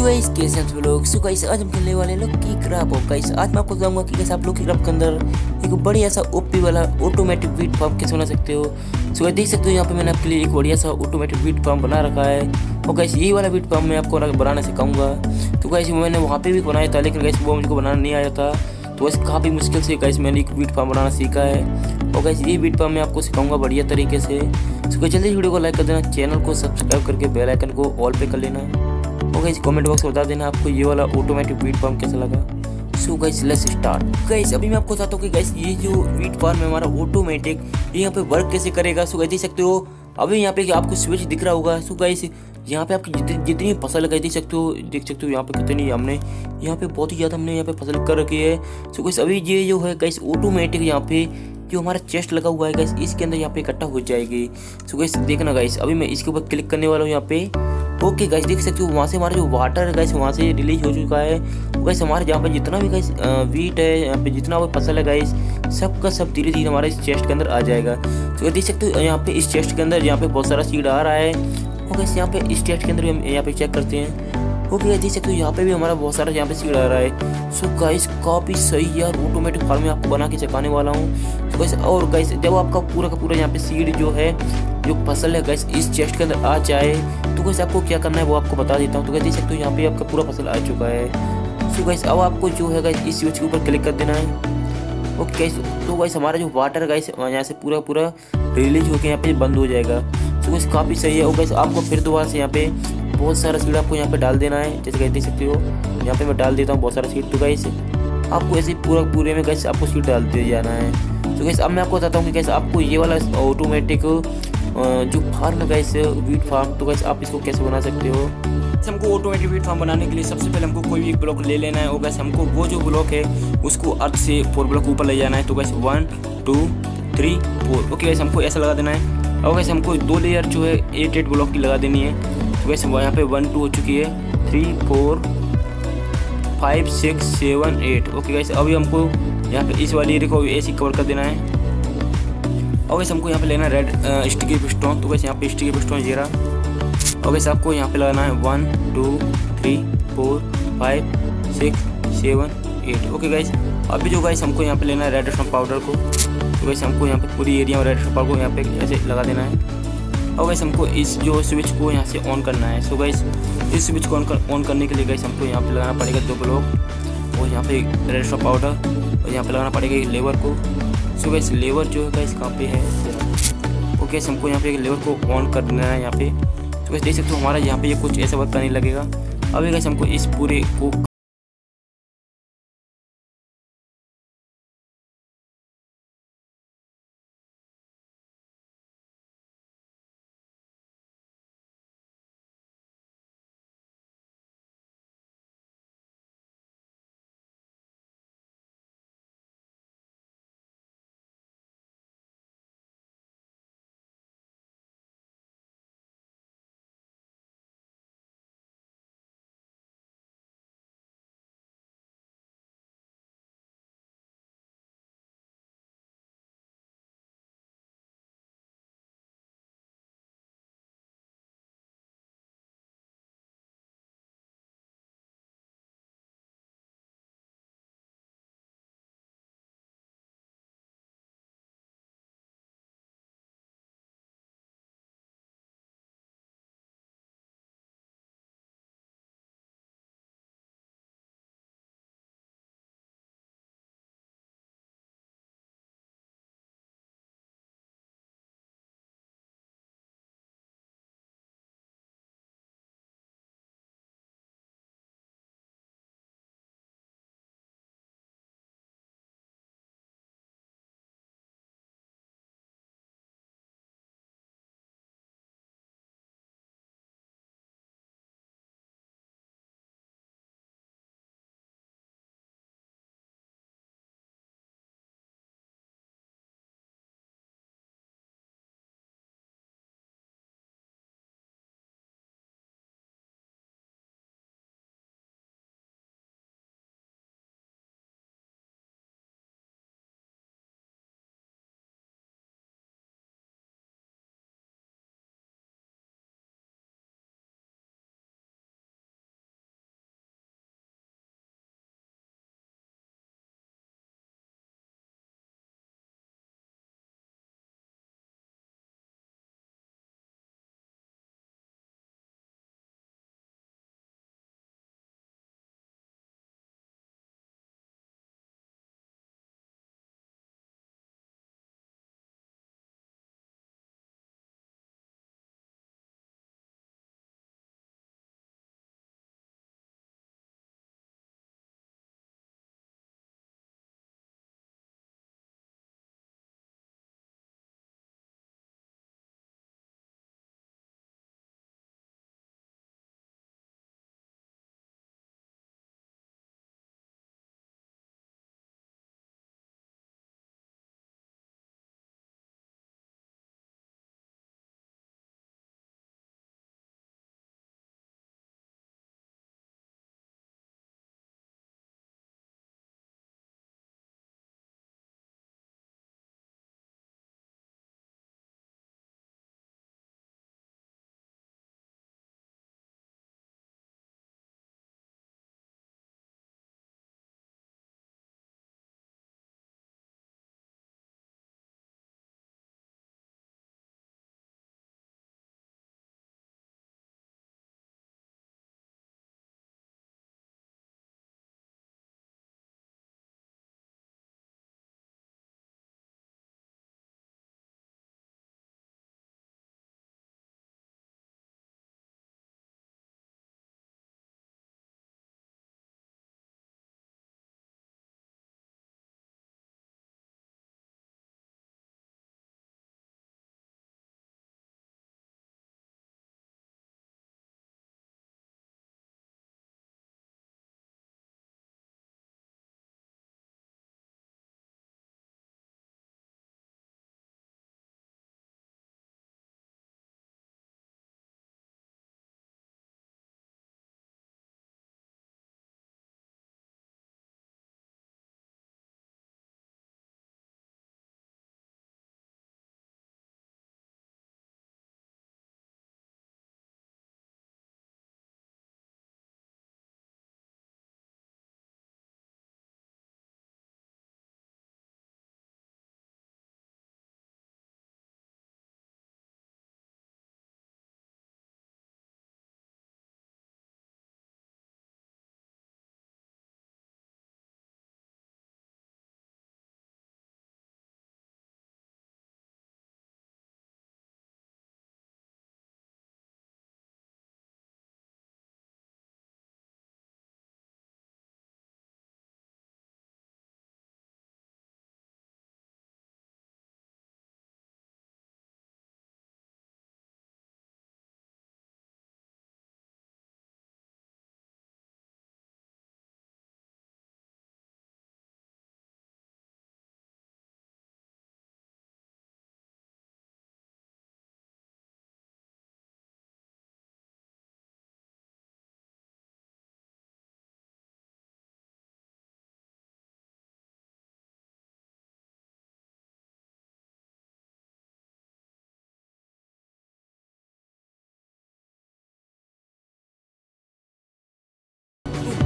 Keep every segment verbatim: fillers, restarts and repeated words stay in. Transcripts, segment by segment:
Hello guys, कैसे हैं आप लोग। सो गाइस आज हम खेलने वाले हैं लोग की क्रैप। और गाइस आज मैं आपको बताऊंगा कि कैसे आप लोग की क्रैप के अंदर एक बढ़िया सा ओपी वाला ऑटोमेटिक वीट फार्म कैसे बना सकते हो। सो गाइस देख सकते हो यहाँ पे मैंने आपके लिए एक बढ़िया सा ऑटोमेटिक वीट फार्म बना रखा है। और गाइस यही वाला वीट फार्म मैं आपको बनाना सिखाऊंगा। तो गाइस मैंने वहाँ पे भी बनाया था, लेकिन गाइस वो मुझको बनाना नहीं आया था। तो वैसे काफ़ी मुश्किल से गाइस मैंने एक वीट फार्म बनाना सीखा है। और गाइस ये वीट फार्म मैं आपको सिखाऊंगा बढ़िया तरीके से। सो गाइस जल्दी वीडियो को लाइक कर देना, चैनल को सब्सक्राइब करके बेल आइकन को ऑल पे कर लेना। और गाइस कमेंट बॉक्स में बता देना आपको ये वाला ऑटोमेटिक वीट फार्म कैसा लगा। So guys let's start. Guys अभी मैं आपको बताता हूँ कि गाइस ये जो वीट फार्म है हमारा ऑटोमेटिक, ये यहाँ पे वर्क कैसे करेगा। सो गाइस देख सकते हो अभी यहाँ पे आपको स्विच दिख रहा होगा। सो गाइस यहाँ पे आपकी जितनी जितनी फसल है देख सकते हो देख सकते हो यहाँ पे कितनी हमने यहाँ पे बहुत ही ज़्यादा हमने यहाँ पे फसल कर रखी है। सो गाइस अभी ये जो है गाइस ऑटोमेटिक यहाँ पे जो हमारा चेस्ट लगा हुआ है गाइस इसके अंदर यहाँ पे इकट्ठा हो जाएगी। सो गाइस देखना गाइस अभी मैं इसके ऊपर क्लिक करने वाला हूँ यहाँ पे। ओके गाइस देख सकते हो वहाँ से हमारा जो वाटर है गाइस वहाँ से रिलीज हो चुका है। गाइस हमारे यहाँ पे जितना भी गाइस वीट है, यहाँ पे जितना भी फसल है गाइस सब का सब धीरे धीरे हमारे इस चेस्ट के अंदर आ जाएगा। तो देख सकते हो यहाँ पे इस चेस्ट के अंदर यहाँ पे बहुत सारा सीड आ रहा है। और गाइस यहाँ पे इस चेस्ट के अंदर हम यहाँ पे चेक करते हैं। ओके गाइस देख सकते हो यहाँ पे भी हमारा बहुत सारा यहाँ पे सीड आ रहा है। सो गाइस काफ़ी सही यार ऑटोमेटिक फार्म में आपको बना के सिखाने वाला हूँ। तो गाइस और गाइस जब आपका पूरा का पूरा यहाँ पे सीड जो है जो फसल है गाइस इस चेस्ट के अंदर आ जाए तो गाइस आपको क्या करना है वो आपको बता देता हूँ। तो गाइस देख सकते हो यहाँ पे आपका पूरा फसल आ चुका है। सो गाइस अब आपको जो है गाइस इस स्विच के ऊपर क्लिक कर देना है। ओके गाइस तो गाइस हमारा जो वाटर गाइस यहाँ से पूरा पूरा रिलीज होकर यहाँ पे बंद हो जाएगा। तो गाइस काफ़ी सही है। और गाइस आपको फिर दोबारा से यहाँ पे बहुत सारा सीड आपको यहाँ पे डाल देना है। जैसे गाइस देख सकते हो यहाँ पे मैं डाल देता हूँ बहुत सारा सीड। तो गाइस आपको ऐसे पूरा पूरे में गाइस आपको सीड डालते जाना है। तो गाइस अब मैं आपको बताता हूँ कि गाइस आपको ये वाला ऑटोमेटिक जो फार्म है गाइस वीट फार्म, तो गाइस आप इसको कैसे बना सकते हो। हमको ऑटोमेटिक वीट फार्म बनाने के लिए सबसे पहले हमको कोई भी एक ब्लॉक ले लेना है। और गाइस हमको वो जो ब्लॉक है उसको अर्थ से फोर ब्लॉक ऊपर ले जाना है। तो guys one two three four okay guys हमको ऐसा लगा देना है। और गाइस हमको दो लेयर जो है एट एट ब्लॉक की लगा देनी है। तो गाइस यहाँ पे वन टू हो चुकी है, three four five six seven eight okay guys अभी हमको यहाँ पे इस वाली एरिया को ऐसे कवर कर देना है। और गाइस हमको यहाँ पे लेना है रेड स्टिकी पिस्टन। तो गाइस यहाँ पे स्टिकी पिस्टन ये रहा। और गाइस आपको यहाँ पे लगाना है one two three four five six seven eight okay guys अभी जो गाइस हमको यहाँ पे लेना है रेड स्टोन पाउडर को। तो गाइस हमको यहाँ पे पूरी एरिया में रेड स्टोन पाउडर को यहाँ पे ऐसे लगा देना है। और गाइस हमको इस जो स्विच को यहाँ से ऑन करना है। सो गाइस इस स्विच को ऑन कर ऑन करने के लिए गाइस हमको यहाँ पे लगाना पड़ेगा दो ब्लॉक और यहाँ पे रेड स्टोन पाउडर और यहाँ पे लगाना पड़ेगा एक लेवर को। सो गाइस लेवर जो है गाइस कहाँ पे है। ओके गाइस हमको यहाँ पे एक लेवर को ऑन कर देना है यहाँ पे। तो गाइस देख सकते हो हमारा यहाँ पे ये कुछ ऐसा वर्क करने लगेगा। अभी गाइस हमको इस पूरे को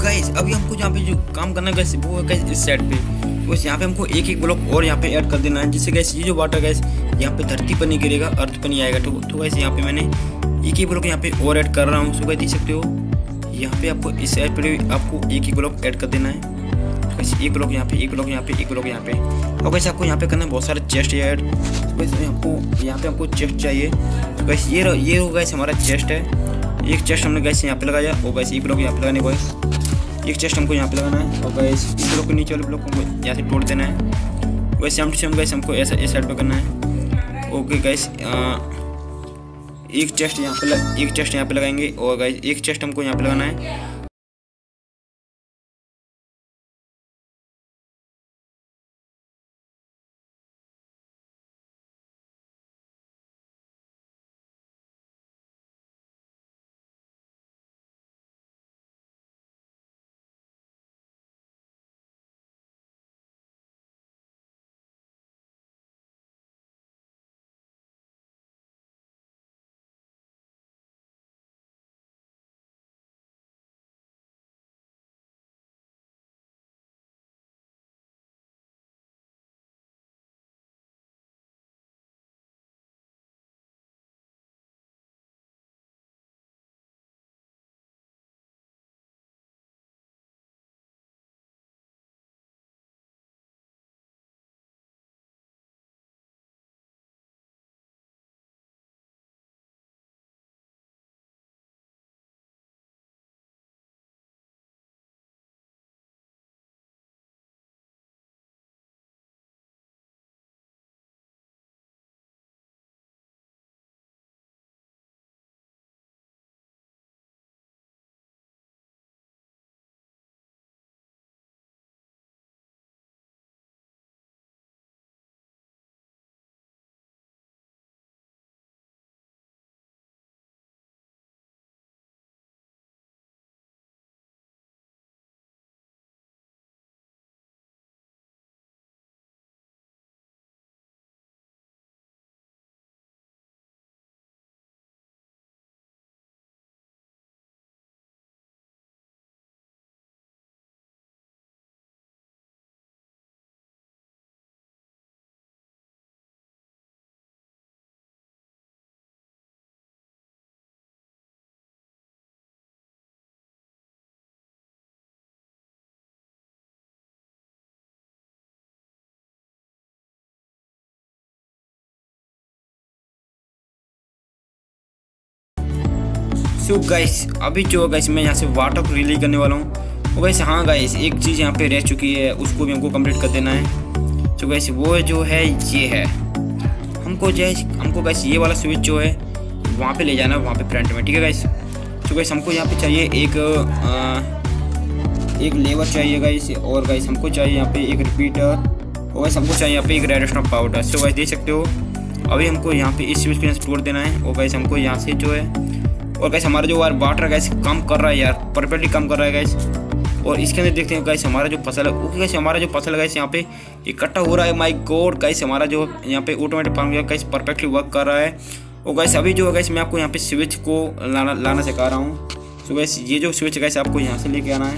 गाइस अभी हमको यहाँ पे जो काम करना है गाइस वो है गाइस इस साइड पे, बस यहाँ पे हमको एक एक ब्लॉक और यहाँ पे ऐड कर देना है, जिससे गाइस ये जो वाटर गाइस यहाँ पे धरती पर नहीं गिरेगा, अर्थ पर नहीं आएगा। तो तो गाइस यहाँ पे मैंने एक एक ब्लॉक यहाँ पे और ऐड कर रहा हूँ। सो गाइस देख सकते हो यहाँ पे आपको इस साइड पे आपको एक एक ब्लॉक ऐड कर देना है। वैसे एक ब्लॉक यहाँ पे, एक ब्लॉक यहाँ पे, एक ब्लॉक यहाँ पे। और वैसे आपको यहाँ पे करना है बहुत सारे चेस्ट ऐड। वैसे आपको यहाँ पे आपको चेस्ट चाहिए। तो वैसे ये ये हो गैस हमारा चेस्ट है, एक चेस्ट हमने गैस यहाँ पे लगाया और वैसे एक ब्लॉक यहाँ पे लगाने को है, एक चेस्ट हमको यहाँ पे लगाना है और गैस इस ब्लॉक के नीचे वाले ब्लॉक को यहाँ से तोड़ देना है। वैसे हम सेम गैस हमको ऐसा इस साइड पे करना है। ओके गैस एक चेस्ट यहाँ पे एक चेस्ट यहाँ पे लगाएंगे और गैस एक चेस्ट हमको यहाँ पे लगाना है। सो गाइस अभी जो गाइस मैं यहाँ से वाटर को रिलीज करने वाला हूँ। वो गाइस हाँ गाइस एक चीज़ यहाँ पे रह चुकी है, उसको भी हमको कंप्लीट कर देना है। तो गाइस वो जो है ये है, हमको जो है हमको गाइस ये वाला स्विच जो है वहाँ पे ले जाना है, वहाँ पे फ्रंट में, ठीक है गाइस। तो गाइस हमको यहाँ पे चाहिए एक आ, एक लेवर चाहिए गाइस, और गाइस हमको चाहिए यहाँ पे एक रिपीटर, और गाइस हमको चाहिए यहाँ पे एक रेडस्टोन पाउडर। सो गाइस देख सकते हो अभी हमको यहाँ पे इस स्विच पे तोड़ देना है, और गाइस हमको यहाँ से जो है, और गाइस हमारा जो यार वाटर गाइस काम कर रहा है यार, परफेक्टली काम कर रहा है गाइस। और इसके अंदर देखते हैं गाइस हमारा जो फसल है, ओके गाइस हमारा जो फसल है गाइस यहाँ पे इकट्ठा हो रहा है। माय गॉड गाइस हमारा जो यहाँ पे automatic farm guys perfectly work कर रहा है। और गाइस अभी जो है गाइस मैं आपको यहाँ पे स्विच को लाना लाना सिखा रहा हूँ। तो गाइस ये जो स्विच गाइस आपको यहाँ से लेके आना है।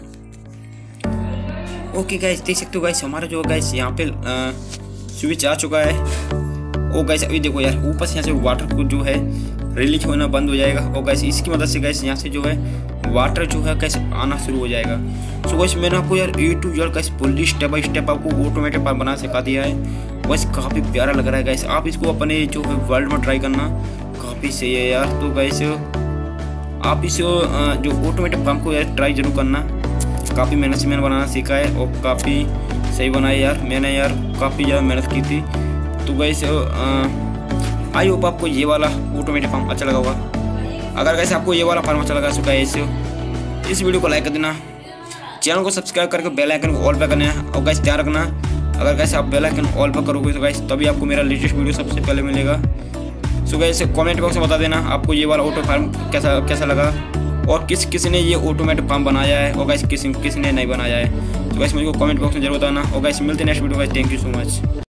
ओके गाइस देख सकते हो गाइस हमारा जो गाइस यहाँ पे स्विच आ चुका है। ओ गाइस अभी देखो यार ऊपर से यहाँ से वाटर को जो है रिलीज होना बंद हो जाएगा, और गाइस इसकी मदद से गाइस यहाँ से जो है वाटर जो है गाइस आना शुरू हो जाएगा। सो गाइस मैंने आपको यार A to Z guys fully step by step आपको ऑटोमेटिक फार्म बना सिखा दिया है। बस काफ़ी प्यारा लग रहा है गाइस, आप इसको अपने जो है वर्ल्ड में ट्राई करना, काफ़ी सही है यार। तो गाइस आप इस जो ऑटोमेटिक फार्म को यार ट्राई जरूर करना, काफ़ी मेहनत से मैंने बनाना सीखा है और काफ़ी सही बनाया यार, मैंने यार काफ़ी ज़्यादा मेहनत की थी। तो गाइस आई होप आपको ये वाला ऑटोमेटिक फार्म अच्छा लगा होगा। अगर गाइस आपको ये वाला फार्म अच्छा लगा तो गाइस इस वीडियो को लाइक कर देना, चैनल को सब्सक्राइब करके बेल आइकन को ऑल पे करना है। और गाइस ध्यान रखना अगर गाइस आप बेल आइकन ऑल पे करोगे तो गाइस तभी आपको मेरा लेटेस्ट वीडियो सबसे पहले मिलेगा। सो गाइस कमेंट बॉक्स में बता देना आपको ये वाला ऑटो फार्म कैसा कैसा लगा, और किस किस ने ये ऑटोमेटिक फार्म बनाया है, और गाइस किस किस ने नहीं बनाया है। तो गाइस मुझे कमेंट बॉक्स में जरूर बताना। और गाइस मिलते हैं next video guys, thank you so much.